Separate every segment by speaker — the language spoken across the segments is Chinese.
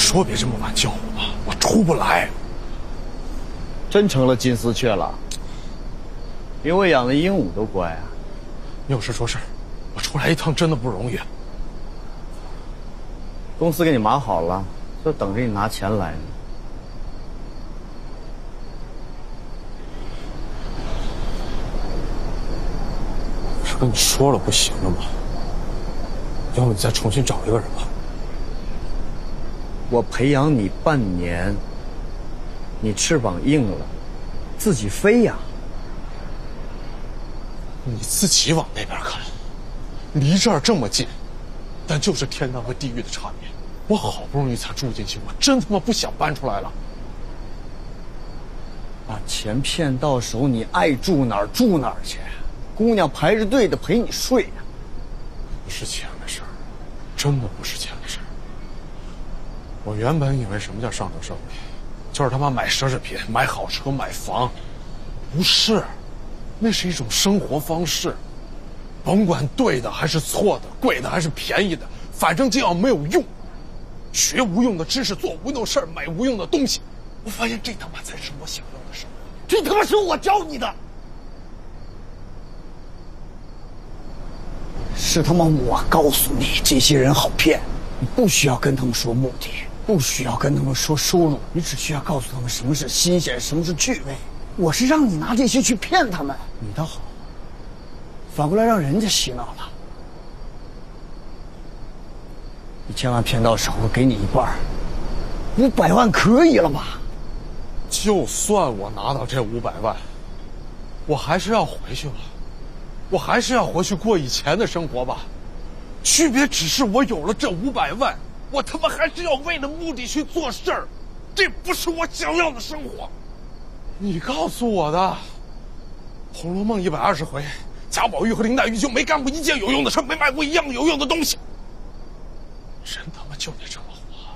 Speaker 1: 说别这么晚叫我吧，我出不来。
Speaker 2: 真成了金丝雀了？比我养的鹦鹉都乖啊！
Speaker 1: 你有事说事，我出来一趟真的不容易。
Speaker 2: 公司给你码好了，就等着你拿钱来呢。
Speaker 1: 不是跟你说了不行了吗？要不你再重新找一个人吧。
Speaker 2: 我培养你半年，你翅膀硬了，自己飞呀。
Speaker 1: 你自己往那边看，离这儿这么近，但就是天堂和地狱的差别。我好不容易才住进去，我真他妈不想搬出来了。
Speaker 2: 把钱骗到手，你爱住哪儿住哪儿去，姑娘排着队的陪你睡呀。
Speaker 1: 不是钱的事儿，真的不是钱的事儿。我原本以为什么叫上流社会，就是他妈买奢侈品、买好车、买房，不是，那是一种生活方式。甭管对的还是错的，贵的还是便宜的，反正就要没有用。学无用的知识，做无用的事儿，买无用的东西。我发现这他妈才是我想要的生活，这他妈是我教你的。
Speaker 2: 是他妈我告诉你，这些人好骗，你不需要跟他们说目的，不需要跟他们说收入，你只需要告诉他们什么是新鲜，什么是趣味。我是让你拿这些去骗他们，你倒好，反过来让人家洗脑了。你千万骗到手，我给你一半，500万可以了吧？
Speaker 1: 就算我拿到这500万，我还是要回去吧，我还是要回去过以前的生活吧。区别只是我有了这500万，我他妈还是要为了目的去做事儿，这不是我想要的生活。你告诉我的，《红楼梦》120回，贾宝玉和林黛玉就没干过一件有用的事，没买过一样有用的东西。人他妈就得这么活。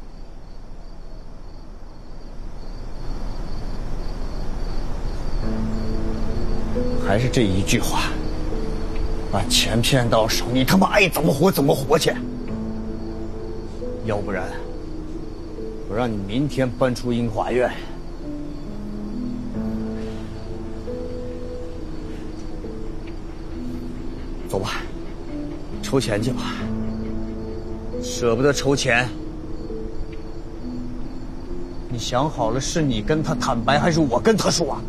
Speaker 2: 还是这一句话，把钱骗到手，你他妈爱怎么活怎么活去。要不然，我让你明天搬出英华院。走吧，筹钱去吧。舍不得筹钱，你想好了是你跟他坦白，还是我跟他说啊？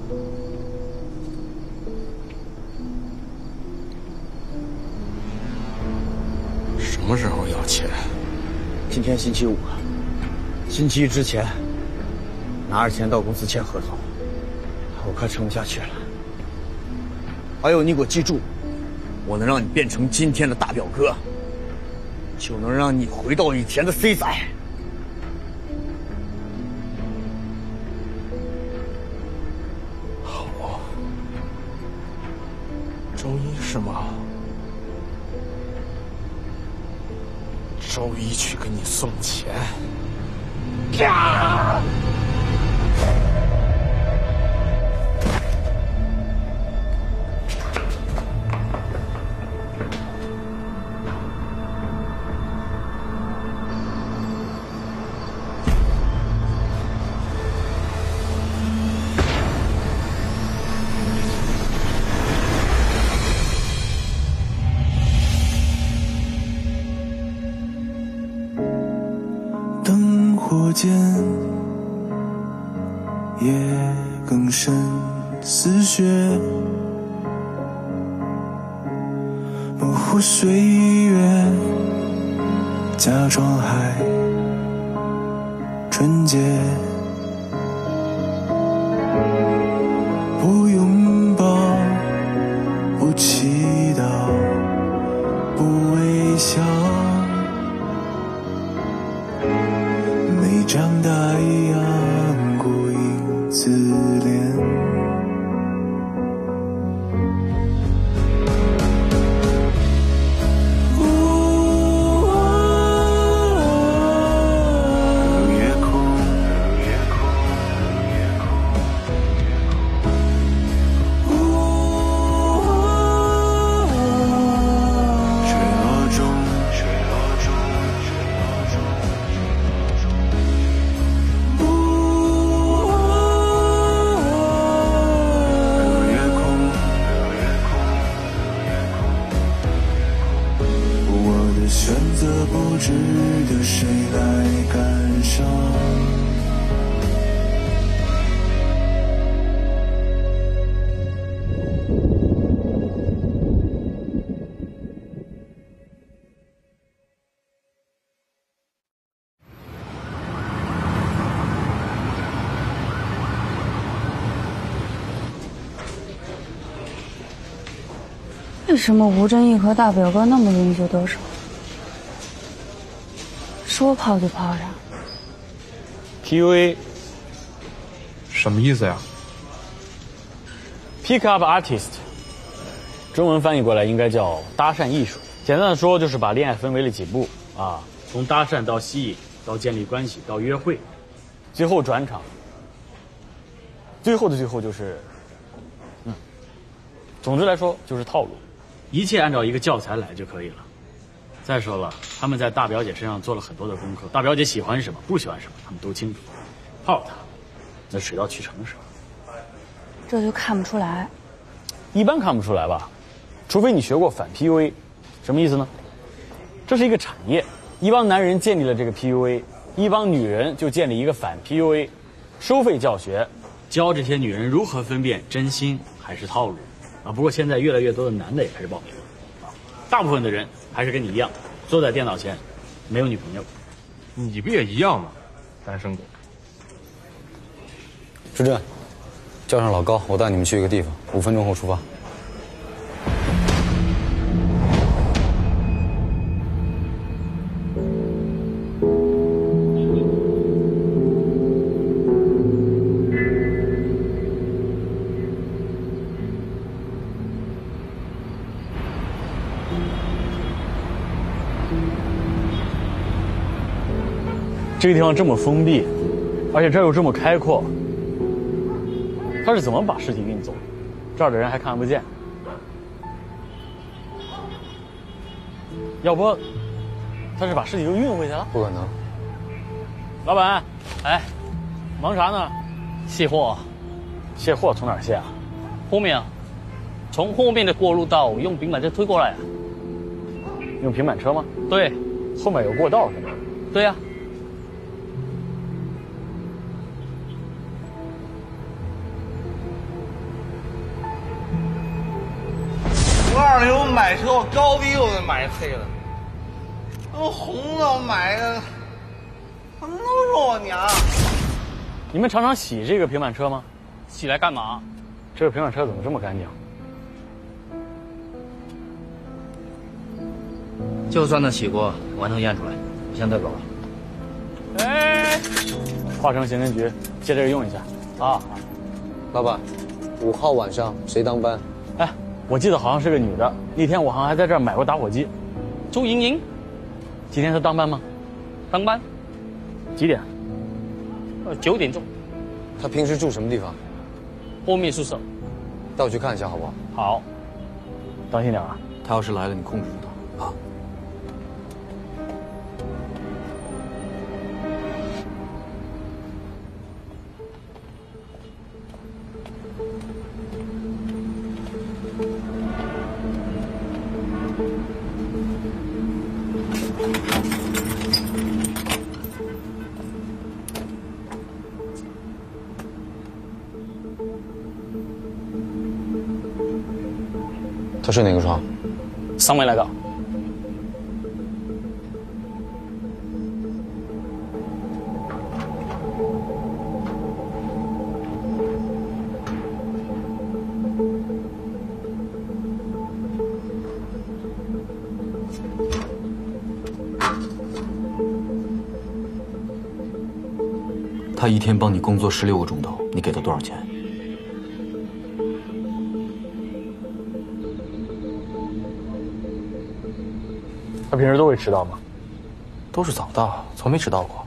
Speaker 1: 什么时候要钱？
Speaker 2: 今天星期5，星期1之前拿着钱到公司签合同，我快撑不下去了。还有，你给我记住，我能让你变成今天的大表哥，就能让你回到以前的 C 仔。
Speaker 1: 好，周一是吗？周一去给你送钱。呀！
Speaker 3: 灯火间，夜更深似雪，模糊岁月，假装还纯洁，不拥抱，不祈祷，不微笑，没长大一样孤影自怜。
Speaker 4: 为什么吴镇义和大表哥那么容易就得手？说泡就泡上。
Speaker 5: PUA
Speaker 1: 什么意思呀
Speaker 5: Pick up artist， 中文翻译过来应该叫搭讪艺术。简单的说，就是把恋爱分为了几步啊，从搭讪到吸引，到建立关系，到约会，最后转场，最后的最后就是，总之来说就是套路，一切按照一个教材来就可以了。再说了，他们在大表姐身上做了很多的功课，大表姐喜欢什么，不喜欢什么，他们都清楚。泡她，那水到渠成的事。
Speaker 4: 这就看不出来。
Speaker 5: 一般看不出来吧，除非你学过反 PUA， 什么意思呢？这是一个产业，一帮男人建立了这个 PUA， 一帮女人就建立一个反 PUA， 收费教学，教这些女人如何分辨真心还是套路啊。不过现在越来越多的男的也开始报名了啊，大部分的人还是跟你一样，坐在电脑前，没有女朋友。
Speaker 1: 你不也一样吗？单身狗。
Speaker 2: 志振，叫上老高，我带你们去一个地方，5分钟后出发。
Speaker 5: 这个地方这么封闭，而且这儿又这么开阔，他是怎么把尸体运走？这儿的人还看不见。要不，他是把尸体又运回去了？
Speaker 2: 不可能。
Speaker 5: 老板，哎，忙啥呢？
Speaker 6: 卸货。
Speaker 5: 卸货从哪儿卸啊？
Speaker 6: 后面啊，从后面的过路道用平板车推过来啊。
Speaker 5: 用平板车吗？
Speaker 6: 对，
Speaker 5: 后面有过道是吗？
Speaker 6: 对呀、
Speaker 7: 我二流买车，我高低我得买黑的，我红的我买的，他们都说我娘。
Speaker 5: 你们常常洗这个平板车吗？
Speaker 6: 洗来干嘛？
Speaker 5: 这个平板车怎么这么干净？
Speaker 8: 就算他洗过，我还能验出来。我现在走了。
Speaker 5: 哎，化成刑侦局，借这个用一下啊。
Speaker 2: 老板，5号晚上谁当班？
Speaker 5: 哎，我记得好像是个女的，那天我好像还在这儿买过打火机。
Speaker 6: 周莹莹，
Speaker 5: 今天她当班吗？
Speaker 6: 当班。
Speaker 5: 几点
Speaker 6: ？9点钟。
Speaker 2: 他平时住什么地方？
Speaker 6: 后面宿舍。
Speaker 2: 带我去看一下好不好？
Speaker 5: 好，当心点啊。
Speaker 2: 他要是来了，你控制住他啊。他睡哪个床？
Speaker 6: 上面那个。
Speaker 8: 他一天帮你工作16个钟头，你给他多少钱？
Speaker 5: 他平时都会迟到吗？
Speaker 8: 都是早到，从没迟到过。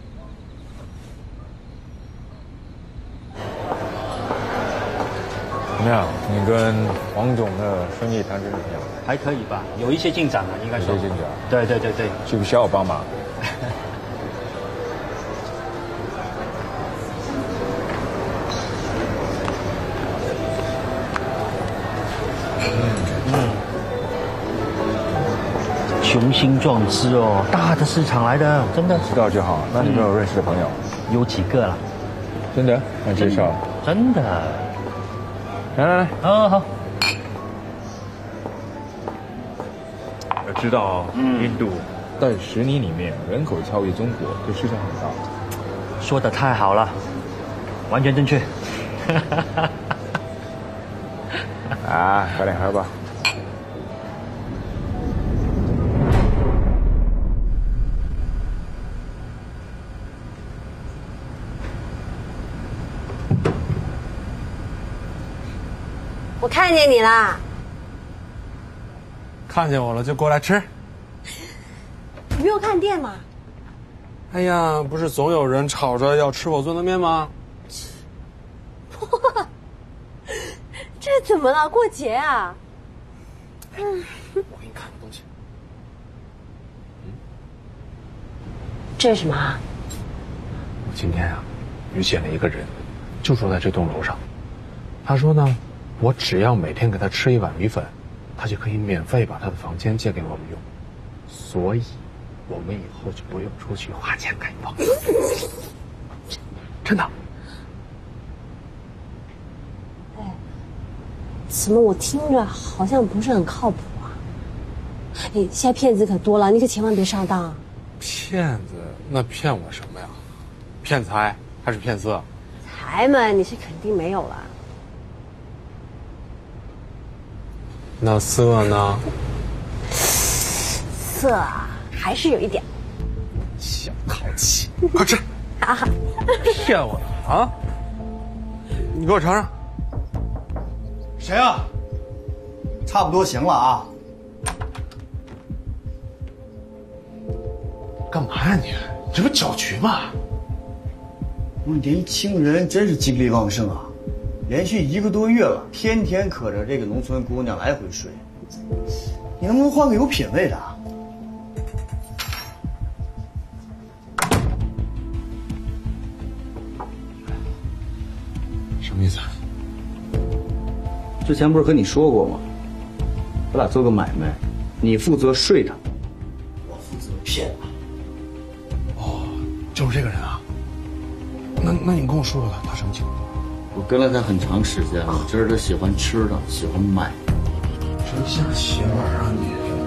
Speaker 9: 怎么样？你跟黄总的生意谈成怎么样？
Speaker 6: 还可以吧，有一些进展了，应该说。
Speaker 9: 有些进展。
Speaker 6: 对对对对。
Speaker 9: 需不需要我帮忙？
Speaker 6: 雄心壮志哦，大的市场来的，真的。
Speaker 9: 知道就好。那你有没有认识的朋友？
Speaker 6: 有几个了。
Speaker 9: 真的？那介绍。
Speaker 6: 真的。
Speaker 9: 来来来，
Speaker 6: 好好。
Speaker 9: 我知道，印度在10年里面人口超越中国，这市场很大。
Speaker 6: 说的太好了，完全正确。
Speaker 9: 啊，快点喝吧。
Speaker 10: 我看见你啦。
Speaker 1: 看见我了就过来吃。
Speaker 10: 你没有看店吗？
Speaker 1: 哎呀，不是总有人吵着要吃我做的面吗？
Speaker 10: 这怎么了？过节啊？
Speaker 1: 我给你看个东西。
Speaker 10: 这是什么啊？
Speaker 1: 我今天啊，遇见了一个人，就住在这栋楼上。他说呢，我只要每天给他吃一碗米粉，他就可以免费把他的房间借给我们用。所以，我们以后就不用出去花钱盖房。真的。
Speaker 10: 怎么我听着好像不是很靠谱啊？哎，现在骗子可多了，你可千万别上当。
Speaker 1: 骗子？那骗我什么呀？骗财还是骗色？
Speaker 10: 财嘛，你是肯定没有了。
Speaker 1: 那色呢？
Speaker 10: 色啊，还是有一点。
Speaker 1: 小淘气，快吃！骗我呢啊！你给我尝尝。
Speaker 2: 谁啊？差不多行了啊。
Speaker 1: 干嘛呀你？这不搅局吗？
Speaker 2: 我年轻人真是精力旺盛啊，连续1个多月了，天天可着这个农村姑娘来回睡。你能不能换个有品位的？
Speaker 1: 什么意思？
Speaker 2: 之前不是和你说过吗？我俩做个买卖，你负责睡他，我负责骗他。
Speaker 1: 哦，就是这个人啊。那你跟我说说他什么情况？
Speaker 2: 我跟了他很长时间了，知道他喜欢吃的，喜欢买。
Speaker 1: 真像邪门啊你！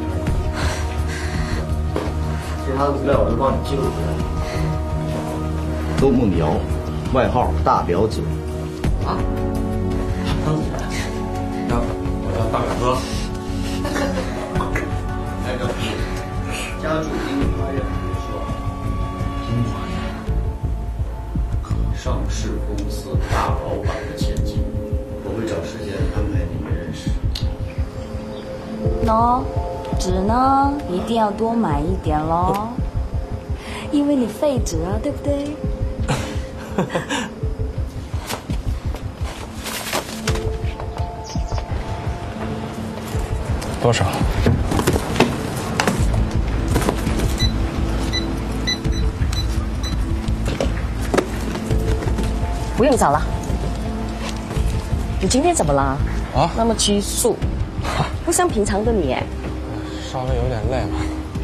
Speaker 2: 其他的资料我都帮你记录出来了。周梦瑶，外号大表姐。啊？当然。
Speaker 1: 我要大表哥。
Speaker 2: 来个屁！家住金华苑别墅。金华苑。上市公司大老板的千金，我会找时间安排你们认识。
Speaker 4: 喏，纸呢一定要多买一点咯，因为你废纸啊，对不对？
Speaker 1: 多少？
Speaker 11: 不用找了。你今天怎么了？
Speaker 1: 啊？
Speaker 11: 那么拘束，不像平常的你哎。
Speaker 1: 稍微有点累了。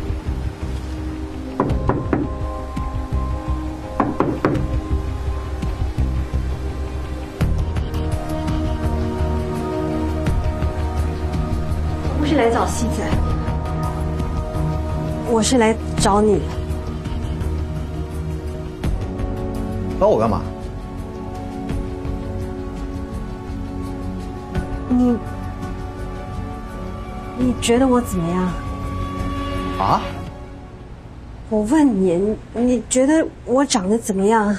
Speaker 10: 不是来找西子，我是来找你。
Speaker 2: 找我干嘛？
Speaker 10: 你觉得我怎么样？
Speaker 2: 啊？
Speaker 10: 我问你，你觉得我长得怎么样？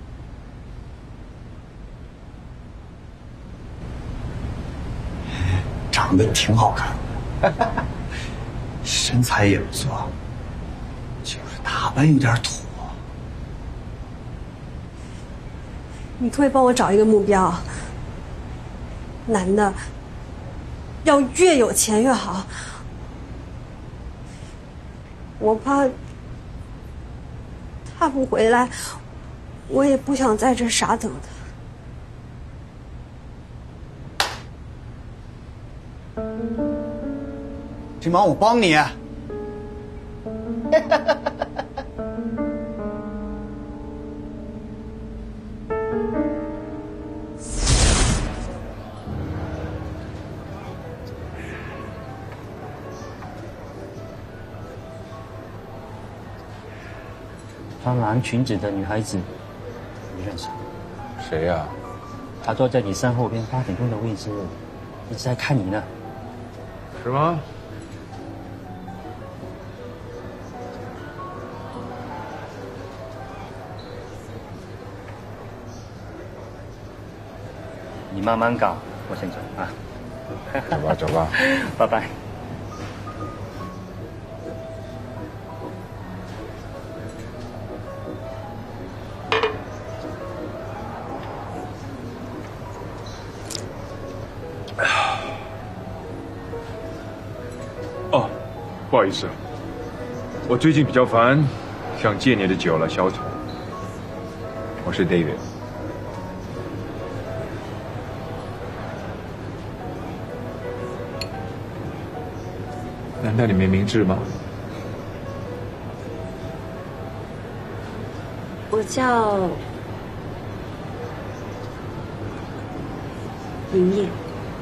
Speaker 2: 长得挺好看的，身材也不错，就是打扮有点土。
Speaker 10: 你可不可以帮我找一个目标？男的，要越有钱越好。我怕他不回来，我也不想在这傻等他。
Speaker 2: 这忙我帮你。
Speaker 8: 穿蓝裙子的女孩子，你认识？
Speaker 1: 谁呀？
Speaker 8: 她坐在你身后边8点钟的位置，一直在看你呢。
Speaker 1: 是吗？
Speaker 8: 你慢慢搞，我先走啊。
Speaker 9: 走吧，走吧，
Speaker 5: 拜拜。
Speaker 9: 哦，不好意思，我最近比较烦，想借你的酒来消愁。我是 David。难道你没明智吗？
Speaker 10: 我叫林叶。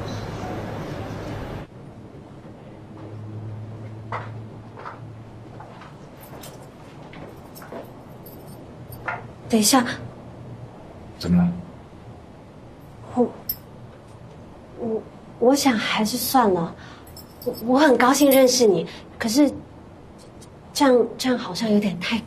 Speaker 10: 等一下，
Speaker 9: 怎么了？
Speaker 10: 我想还是算了。我很高兴认识你，可是这样好像有点太……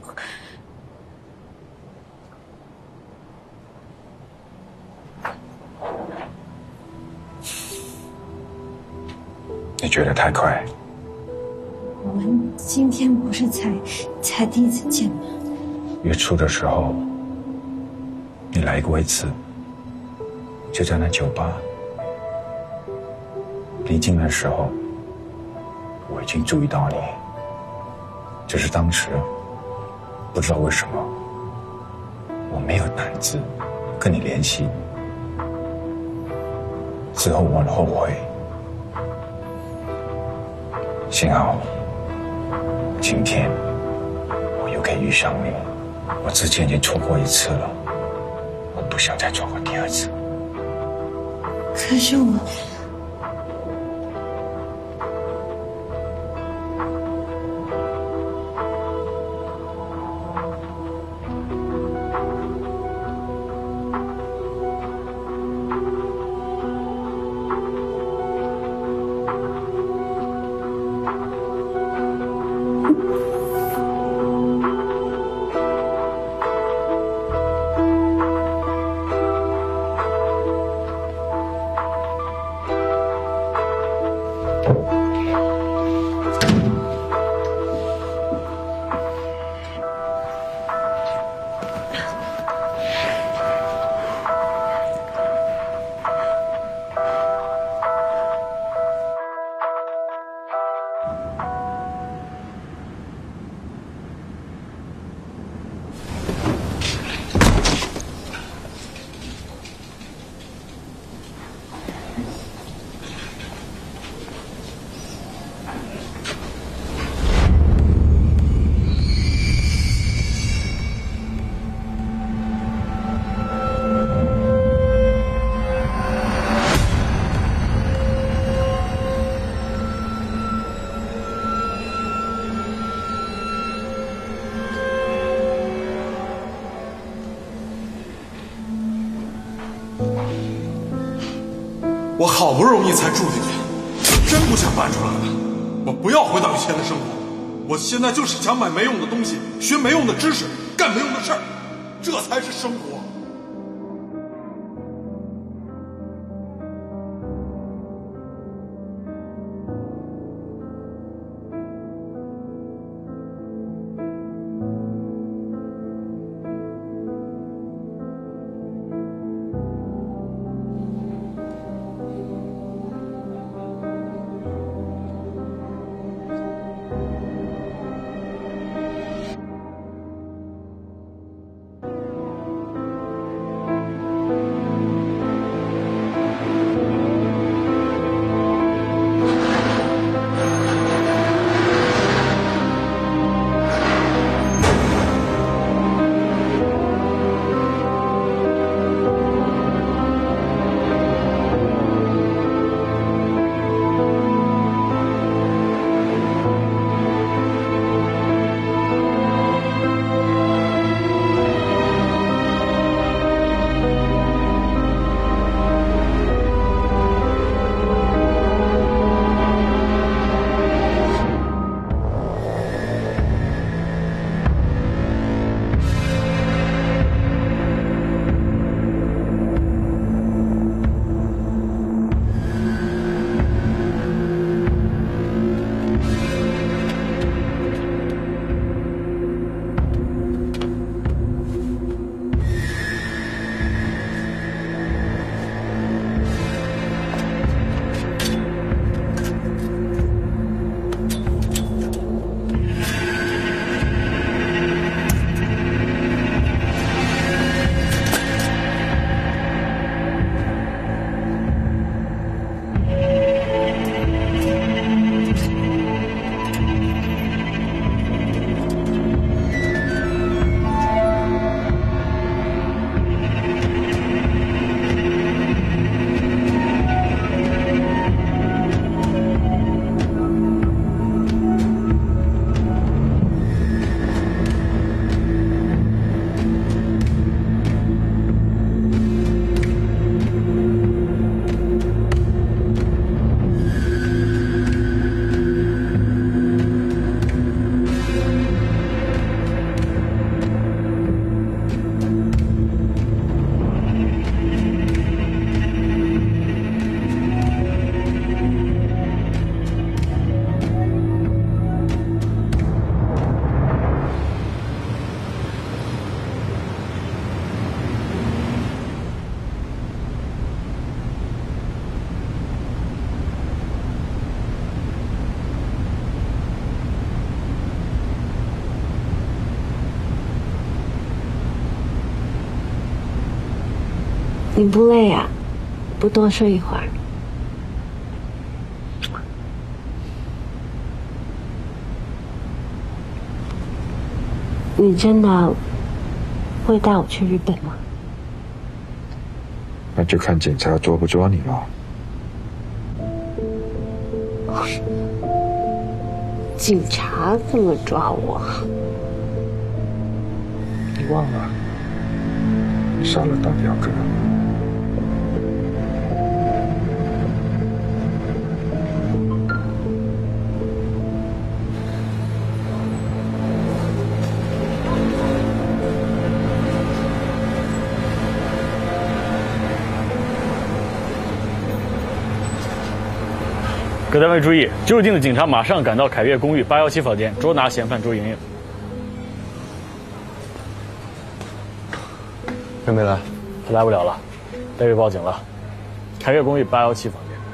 Speaker 9: 你觉得太快？
Speaker 10: 我们今天不是才第一次见吗？
Speaker 9: 月初的时候，你来过一次，就在那酒吧。离境的时候，我已经注意到你，只是当时不知道为什么我没有胆子跟你联系。之后我很后悔，幸好今天我又可以遇上你。我之前已经错过一次了，我不想再错过第二次。
Speaker 10: 可是我……
Speaker 1: 我好不容易才住进去，我真不想搬出来了。我不要回到以前的生活，我现在就是想买没用的东西，学没用的知识，干没用的事儿，这才是生活。
Speaker 10: 你不累啊？不多睡一会儿？你真的会带我去日本吗？
Speaker 9: 那就看警察捉不捉你了。
Speaker 10: 警察怎么抓我？
Speaker 9: 你忘了，你杀了大表哥。
Speaker 5: 各单位注意，就近的警察马上赶到凯悦公寓817房间，捉拿嫌犯周莹莹。
Speaker 1: 还没来？
Speaker 5: 他来不了了，戴维报警了。凯悦公寓817房间。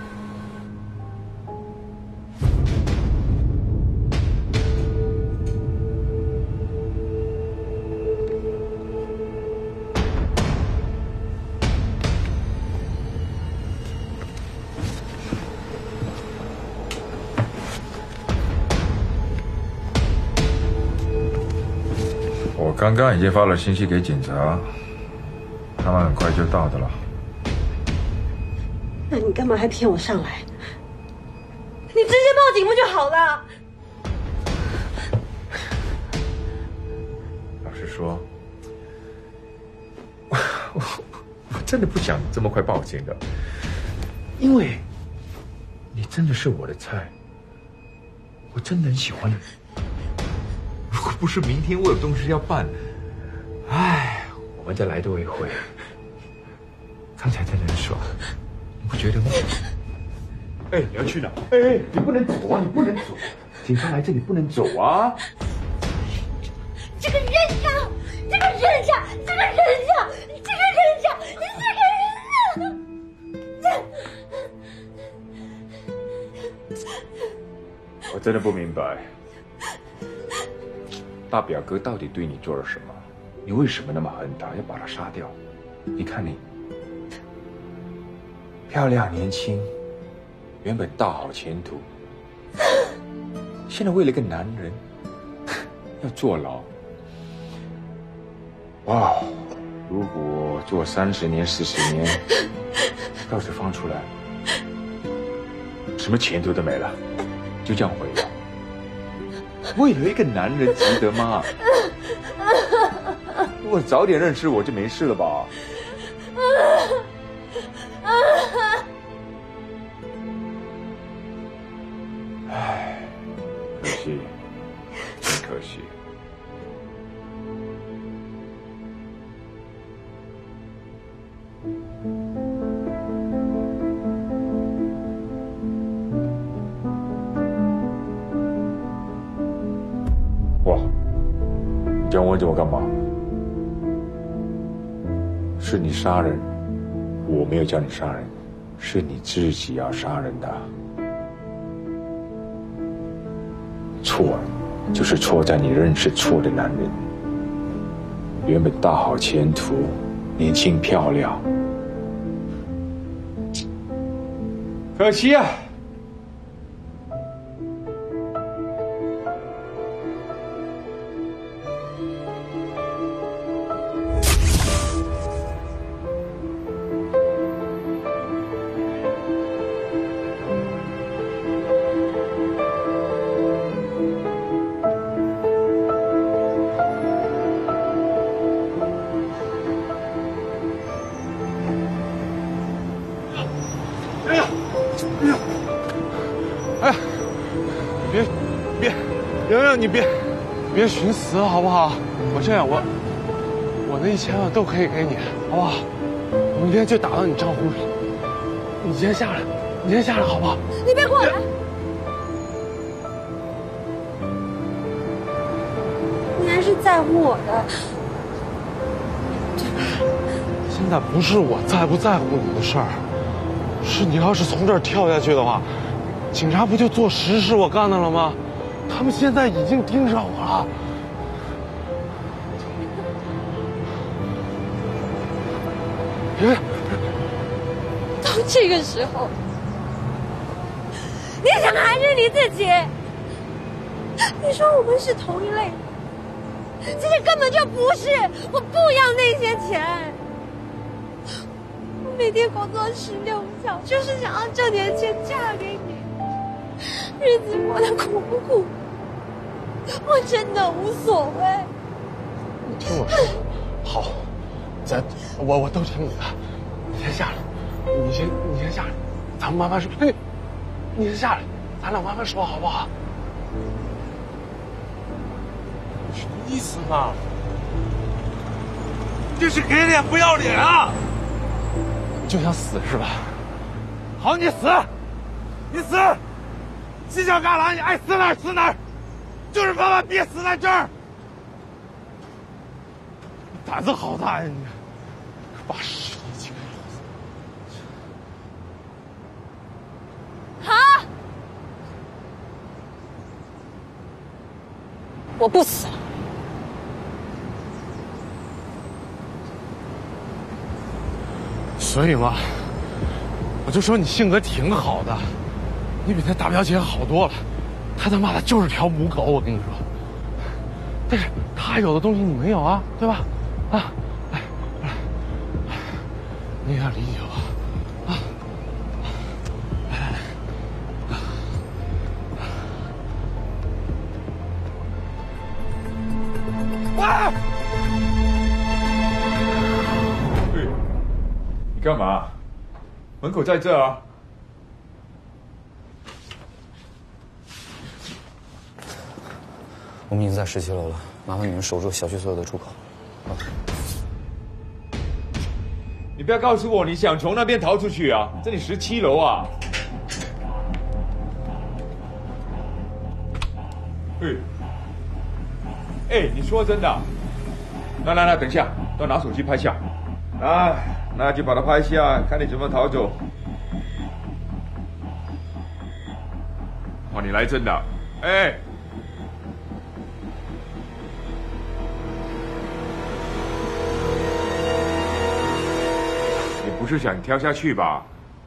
Speaker 9: 我刚刚已经发了信息给警察，他们很快就到的了。
Speaker 10: 那你干嘛还骗我上来？你直接报警不就好了？
Speaker 9: 老实说，我真的不想这么快报警的，因为你真的是我的菜，我真的很喜欢你。如果不是明天我有东西要办，我们再来多一回。刚才真的很爽，你不觉得吗？哎，你要去哪？哎，你不能走啊！你不能走，警察来这里不能走啊！
Speaker 12: 这个人渣！这个人渣！这个人渣！这个人渣！你这个人渣！
Speaker 9: 我真的不明白，大表哥到底对你做了什么？你为什么那么恨他，要把他杀掉？你看你，漂亮年轻，原本大好前途，现在为了一个男人要坐牢。哇，如果坐30年、40年，要是放出来，什么前途都没了，就这样毁了。为了一个男人值得吗？如果早点认识我就没事了吧？唉，可惜，真可惜。哇，你这样问着我干嘛？是你杀人，我没有叫你杀人，是你自己要杀人的。错，就是错在你认识错的男人。原本大好前途，年轻漂亮，可惜啊。
Speaker 1: 你别寻死好不好？我这样，我那1000万都可以给你，好不好？明天就打到你账户里。你先下来，你先下来好不好？
Speaker 12: 你别过来！你还是在乎我的，对吧？
Speaker 1: 现在不是我在不在乎你的事儿，是你要是从这儿跳下去的话，警察不就坐实是我干的了吗？他们现在已经盯上我了。别，
Speaker 12: 这个时候，你想的还是你自己。你说我们是同一类人，其实根本就不是。我不要那些钱，我每天工作16个小时，就是想要挣点钱嫁给你。日子过得苦不苦，我真的无所谓。
Speaker 1: 你听我说，好，我都听你的，你先下来，你先下来，咱们慢慢说。你先下来，咱俩慢慢说好不好？什么意思呢？这是给脸不要脸啊！你就想死是吧？好，你死，你死，犄角旮旯，你爱死哪儿死哪儿，就是万万别死在这儿。你胆子好大呀你！把尸体请给
Speaker 12: 好，我不死了。
Speaker 1: 所以嘛，我就说你性格挺好的，你比那大表姐好多了。她他妈的就是条母狗，我跟你说。但是她有的东西你没有啊，对吧？啊，来，你也要理解我，啊，来。
Speaker 9: 你干嘛？门口在这啊！
Speaker 2: 我们已经在17楼了，麻烦你们守住小区所有的出口。
Speaker 9: 你不要告诉我你想从那边逃出去啊！这里17楼啊！你说真的？来，等一下，要拿手机拍下。那就把它拍下，看你怎么逃走。你来真的？你不是想跳下去吧？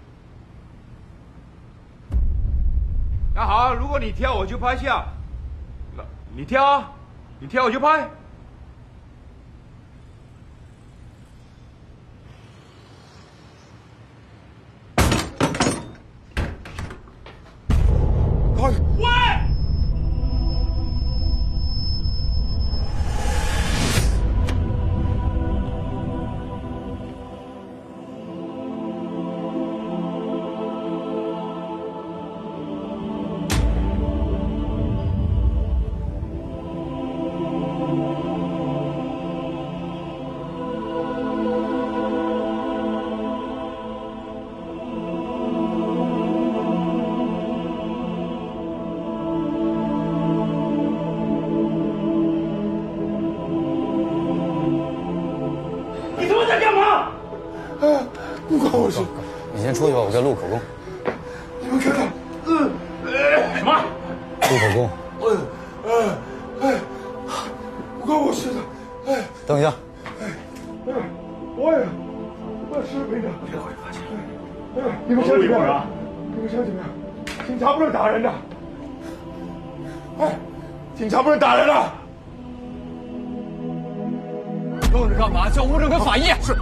Speaker 9: 那好，如果你跳，我就拍下。你跳啊，你跳我就拍。
Speaker 1: 不关我事。
Speaker 2: 你先出去吧，我在录口供。
Speaker 1: 你们看看，
Speaker 9: 什么？
Speaker 2: 录口供。
Speaker 1: 不关我事的。
Speaker 2: 等一下。
Speaker 1: 我是没的。
Speaker 9: 别会发现。
Speaker 1: 你们想怎么样？你们想怎么样？警察不能打人的。警察不能打人的。
Speaker 2: 愣着干嘛？叫物证跟法医。
Speaker 1: 是。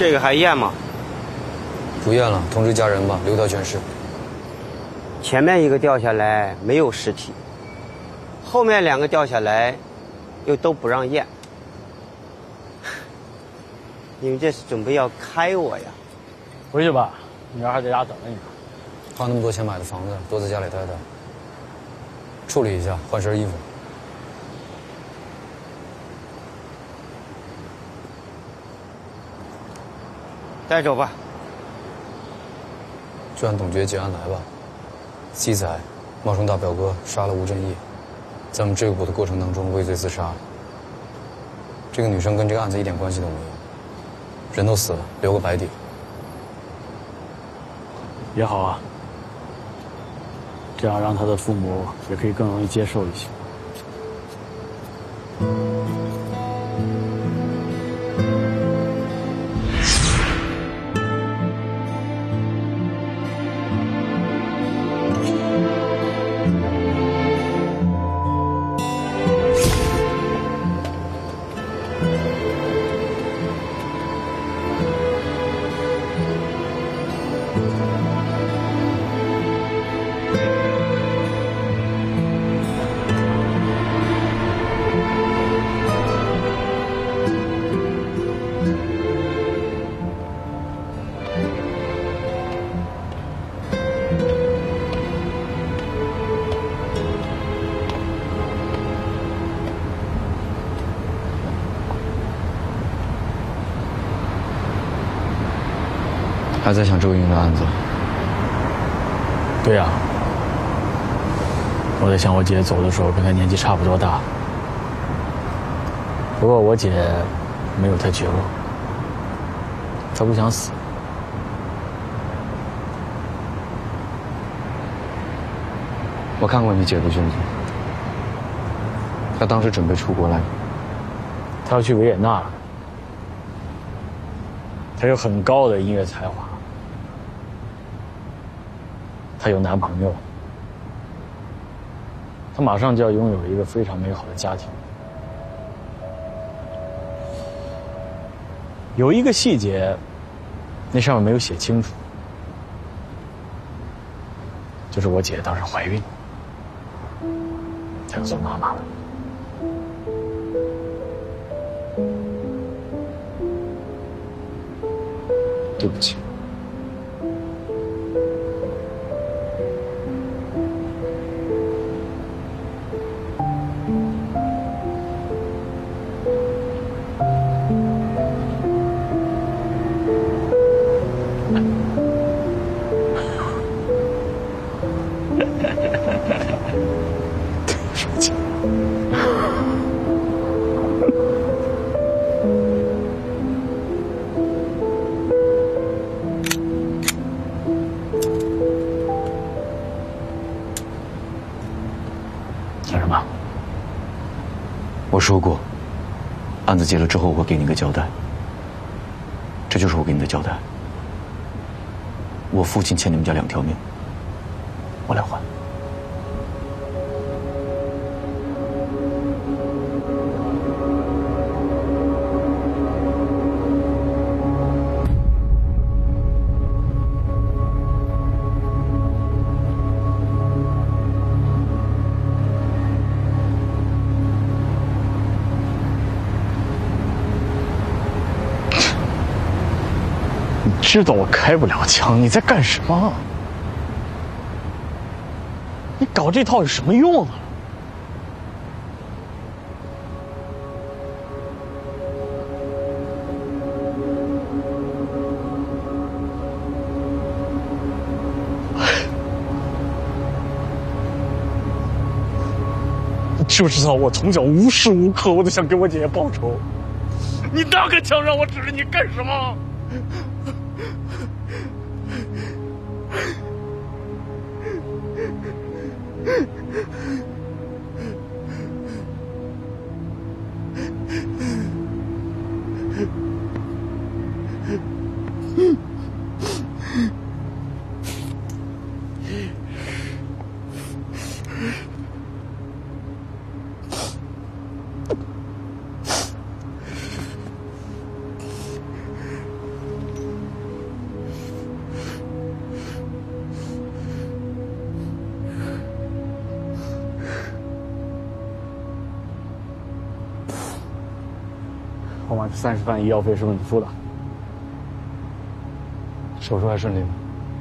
Speaker 13: 这个还验吗？
Speaker 14: 不验了，通知家人吧，留条全尸。
Speaker 13: 前面一个掉下来没有尸体，后面2个掉下来，又都不让验。你们这是准备要开我呀？
Speaker 5: 回去吧，女儿还在家等着你呢。
Speaker 14: 花那么多钱买的房子，多在家里待待，处理一下，换身衣服。
Speaker 13: 带走吧。
Speaker 14: 就按董爵结案来吧。西仔冒充大表哥杀了吴振义，在我们追捕的过程当中畏罪自杀。这个女生跟这个案子一点关系都没有，人都死了，留个白底。
Speaker 5: 也好啊，这样让他的父母也可以更容易接受一些。
Speaker 14: 还在想周英的案子？
Speaker 5: 对呀，我在想我姐走的时候跟她年纪差不多大，不过我姐没有太绝望，她不想死。
Speaker 14: 我看过你姐的卷子，她当时准备出国来，
Speaker 5: 她要去维也纳了。她有很高的音乐才华，她有男朋友，她马上就要拥有一个非常美好的家庭。有一个细节，那上面没有写清楚，就是我姐当时怀孕，她要做妈妈了。
Speaker 14: 对不起。
Speaker 15: 我说过，案子结了之后，我会给你个交代。这就是我给你的交代。我父亲欠你们家2条命，我来还。
Speaker 5: 知道我开不了枪，你在干什么？你搞这套有什么用啊？你知不知道我从小无时无刻我都想给我姐姐报仇？你那个枪让我指着你干什么？ 后面30万医药费是不是你付的？
Speaker 14: 手术还顺利吗？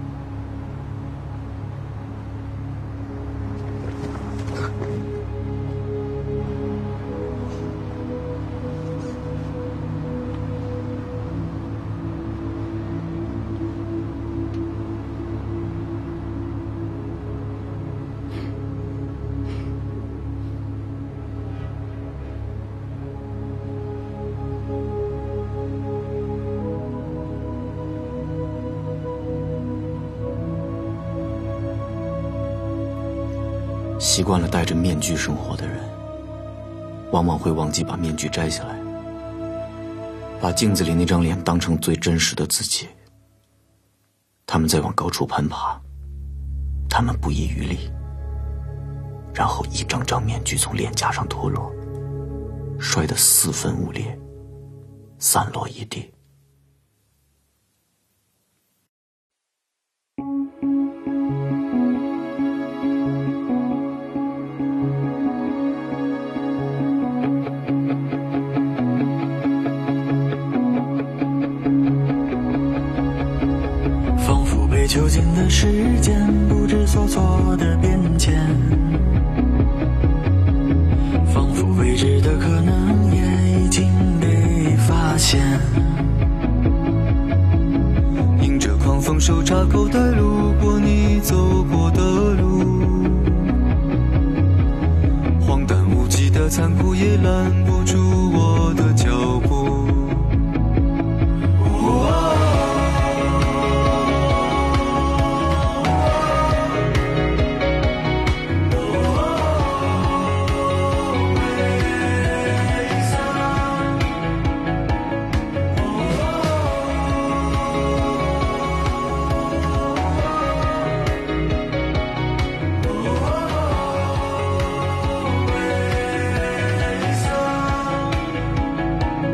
Speaker 15: 习惯了戴着面具生活的人，往往会忘记把面具摘下来，把镜子里那张脸当成最真实的自己。他们在往高处攀爬，他们不遗余力，然后一张张面具从脸颊上脱落，摔得四分五裂，散落一地。
Speaker 3: 囚禁的时间，不知所措的变迁，仿佛未知的可能也已经被发现。迎着狂风手插口袋，路过你走过的路，荒诞无稽的残酷也拦不住我的脚步。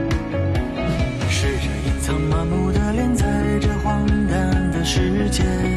Speaker 3: 世界